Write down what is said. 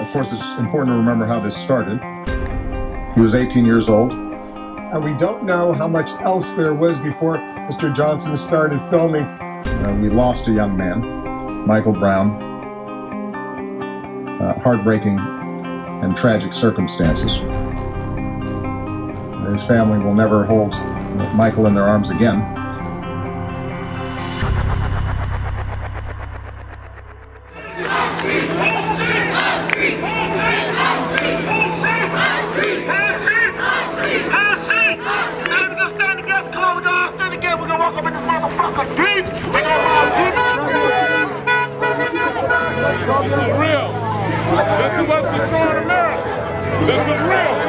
Of course, it's important to remember how this started. He was 18 years old. And we don't know how much else there was before Mr. Johnson started filming. We lost a young man, Michael Brown. Heartbreaking and tragic circumstances. His family will never hold Michael in their arms again. This is real. This is what's destroying America. This is real.